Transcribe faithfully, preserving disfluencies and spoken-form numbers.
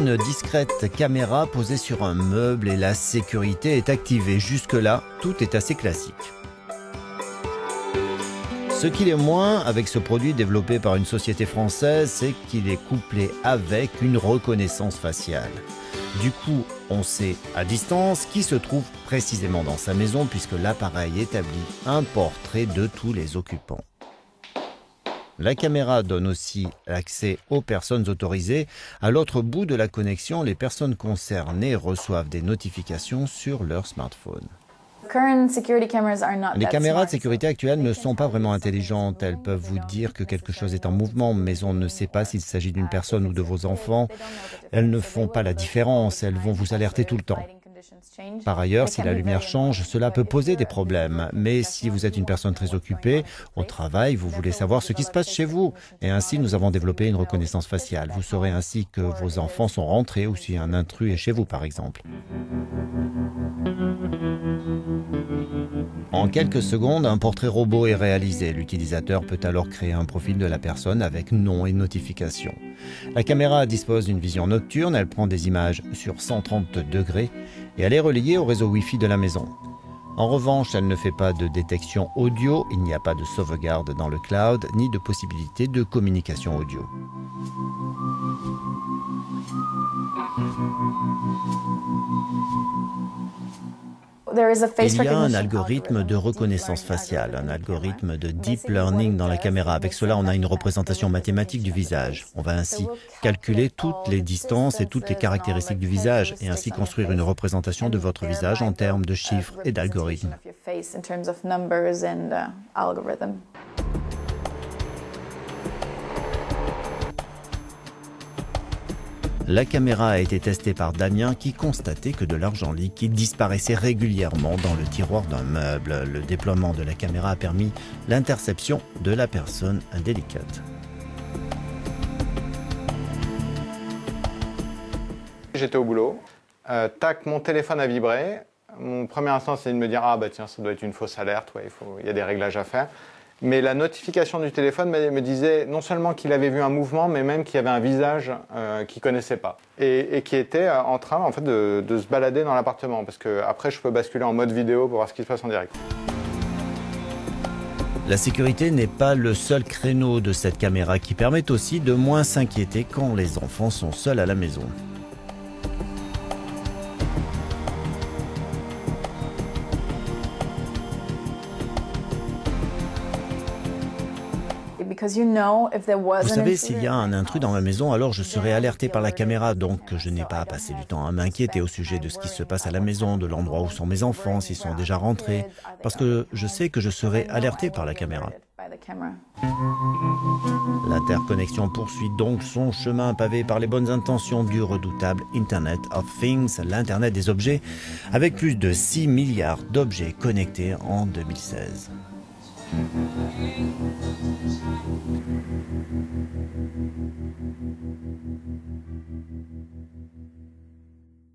une discrète caméra posée sur un meuble et la sécurité est activée. Jusque-là, tout est assez classique. Ce qu'il est moins avec ce produit développé par une société française, c'est qu'il est couplé avec une reconnaissance faciale. Du coup, on sait à distance qui se trouve précisément dans sa maison puisque l'appareil établit un portrait de tous les occupants. La caméra donne aussi l'accès aux personnes autorisées. À l'autre bout de la connexion, les personnes concernées reçoivent des notifications sur leur smartphone. Les caméras de sécurité actuelles ne sont pas vraiment intelligentes. Elles peuvent vous dire que quelque chose est en mouvement, mais on ne sait pas s'il s'agit d'une personne ou de vos enfants. Elles ne font pas la différence, elles vont vous alerter tout le temps. Par ailleurs, si la lumière change, cela peut poser des problèmes. Mais si vous êtes une personne très occupée, au travail, vous voulez savoir ce qui se passe chez vous. Et ainsi, nous avons développé une reconnaissance faciale. Vous saurez ainsi que vos enfants sont rentrés ou si un intrus est chez vous, par exemple. En quelques secondes, un portrait robot est réalisé. L'utilisateur peut alors créer un profil de la personne avec nom et notification. La caméra dispose d'une vision nocturne, elle prend des images sur cent trente degrés et elle est reliée au réseau Wi-Fi de la maison. En revanche, elle ne fait pas de détection audio, il n'y a pas de sauvegarde dans le cloud, ni de possibilité de communication audio. Il y a un algorithme de reconnaissance faciale, un algorithme de deep learning dans la caméra. Avec cela, on a une représentation mathématique du visage. On va ainsi calculer toutes les distances et toutes les caractéristiques du visage et ainsi construire une représentation de votre visage en termes de chiffres et d'algorithmes. La caméra a été testée par Damien qui constatait que de l'argent liquide disparaissait régulièrement dans le tiroir d'un meuble. Le déploiement de la caméra a permis l'interception de la personne indélicate. J'étais au boulot, euh, tac, mon téléphone a vibré. Mon premier instinct, c'est de me dire « Ah bah tiens, ça doit être une fausse alerte, ouais, il faut, il y a des réglages à faire ». Mais la notification du téléphone me disait non seulement qu'il avait vu un mouvement, mais même qu'il y avait un visage euh, qu'il ne connaissait pas. Et, et qui était en train en fait, de, de se balader dans l'appartement. Parce qu'après, je peux basculer en mode vidéo pour voir ce qui se passe en direct. La sécurité n'est pas le seul créneau de cette caméra qui permet aussi de moins s'inquiéter quand les enfants sont seuls à la maison. Vous savez, s'il y a un intrus dans ma maison, alors je serai alerté par la caméra, donc je n'ai pas à passer du temps à m'inquiéter au sujet de ce qui se passe à la maison, de l'endroit où sont mes enfants, s'ils sont déjà rentrés, parce que je sais que je serai alerté par la caméra. L'interconnexion poursuit donc son chemin pavé par les bonnes intentions du redoutable Internet of Things, l'Internet des objets, avec plus de six milliards d'objets connectés en deux mille seize.